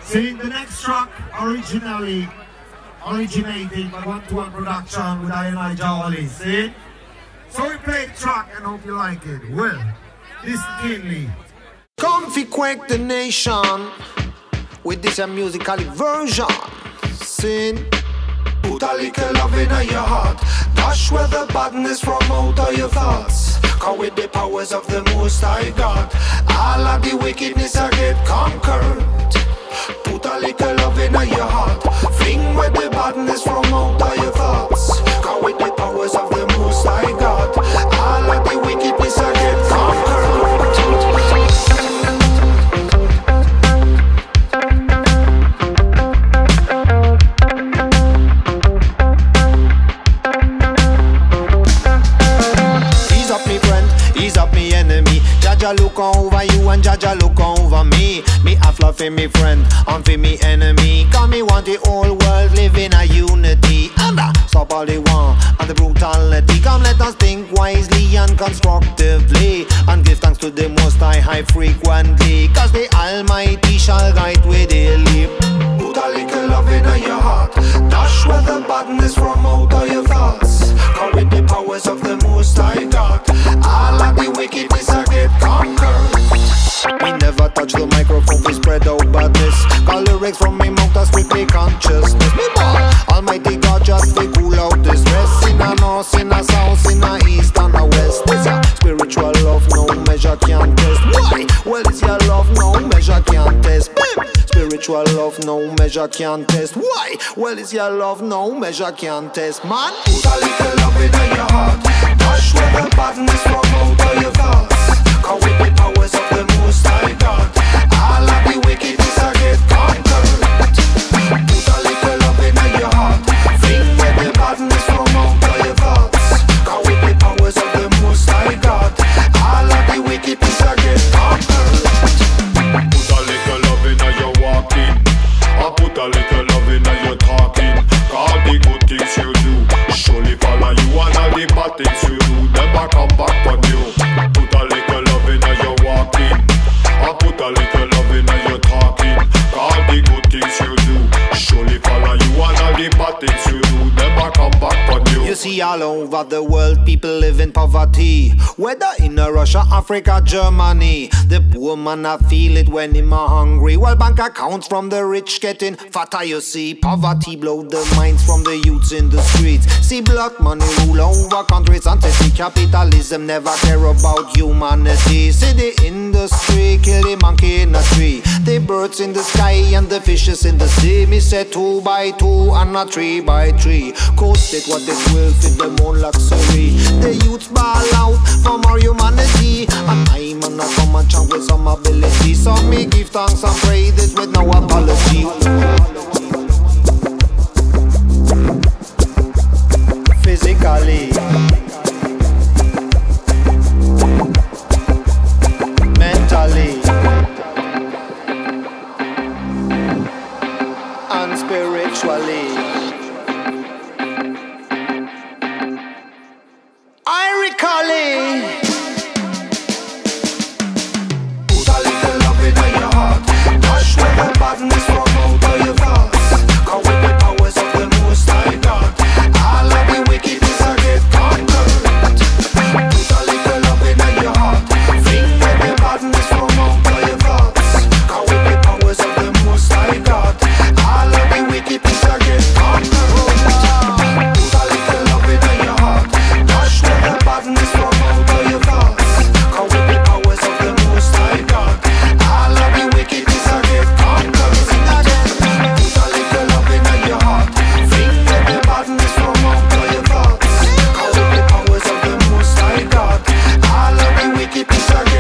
See, the next track originated by 121 production with I Jawali. See? So we play the track and hope you like it. Well, listen keenly. Come fi quake the nation with this a musical version. Sin. Put a little love in your heart. Dash where the badness from out of your thoughts. Cause with the powers of the Most High God, all of the wickedness I get conquered. Put a little love in your heart. Fling where the badness from out of your thoughts. Cause with the powers of the Most High God, all of the wickedness I get conquered. Jaja look over you and Jaja look over me. Me a fluff for me friend and for me enemy. Cause me want the whole world live in a unity. And stop all the war and the brutality. Come let us think wisely and constructively, and give thanks to the Most High frequently. Cause the Almighty shall guide with a lip. Put a little love in your heart. Dash where the badness from out of your thoughts. Cause with the powers of the Most High God, all of the wickedness I get conquered. We never touch the microphone, we spread out badness. Call lyrics from me mouth are strictly consciousness. Me ball, Almighty God just to cool out the stress. In a north, in a south, in a east and a west. It's a spiritual love, no measure can test. Why? Well, it's your love, no measure can test. Spiritual love, no measure can test. Why? Well, it's your love, no measure can test. Man, put a little love in your heart. Dash where the badness from out of your thoughts. Cause with the powers of the Most High God, all of the wickedness I get conquered. Put a little love in your heart. Fling where the badness from out of your thoughts. Cause with the powers of the Most High God, all of the wickedness I get conquered. Put a little love in your walking, I put a little love in your talking. Cause the good things you do surely follow you, and all the bad things you do never come back on you. Put a little love in your walking, I put a little love in your talking. Cause the good things you do surely follow you, and all the bad things you do never come back on you. You see, all over the world people live in poverty, whether in Russia, Africa, Germany. The poor man I feel it when him a hungry, while bank accounts from the rich getting fatter. You see, poverty blow the minds from the youths in the streets. See, black money rule over countries, anti-capitalism never care about humanity. See, the industry kill the monkey in a tree, the birds in the sky and the fishes in the sea. Me say 2 by 2 and a 3 by 3. Coast it what it will fit them own luxury. The youths ball out for more humanity, and I'm gonna come and chat with some ability. So me give thanks and pray this with no apology. Physically, mentally, and spiritually. I recall it. Put a little love in your heart. Dash where the badness from out of your thoughts. Cause with the powers of the Most High God, all of the wickedness I get conquered. Put a little love in your heart. Fling where the badness from out of your thoughts. Cause with the powers of the Most High God, all of the wickedness I get conquered. Put a little love in your heart. Dash where the badness from out of your thoughts. Cause with the powers of the Most High God, all of the wickedness I get conquered. Put a little love in your heart. Fling where the badness from out of your thoughts. Cause with the powers of the Most High God, all of the wickedness I get